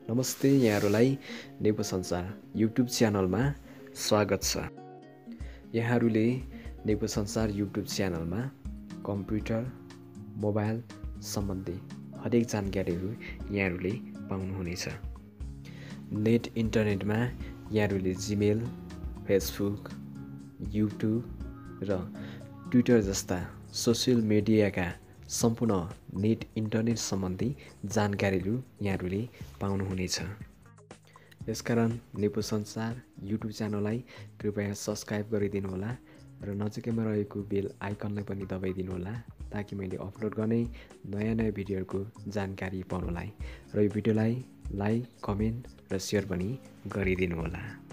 नमस्ते, यहाँहरूलाई नेपो संसार युट्युब च्यानलमा स्वागत छ। यहाँहरूले नेपो संसार युट्युब च्यानलमा कम्प्युटर, मोबाइल सम्बन्धी हरेक जानकारीहरू यहाँहरूले पाउनुहुनेछ। नेट इन्टरनेटमा यहाँहरूले जिमेल, फेसबुक, युट्युब र ट्विटर जस्ता सोसियल मिडियाका सम्पूर्ण नेट इन्टरनेट सम्बन्धी जानकारीहरू यहाँहरूले पाउनुहुनेछ। यसकारण नेपो संसार युट्युब च्यानललाई कृपया सब्स्क्राइब गरिदिनुहोला र नजिकैमा रहेको बेल आइकनलाई पनि दबाइदिनुहोला ताकि मैले अपलोड गर्ने नयाँ भिडियोहरूको जानकारी पाउनलाई र यो भिडियोलाई लाइक, कमेन्ट र सेयर पनि गरिदिनुहोला।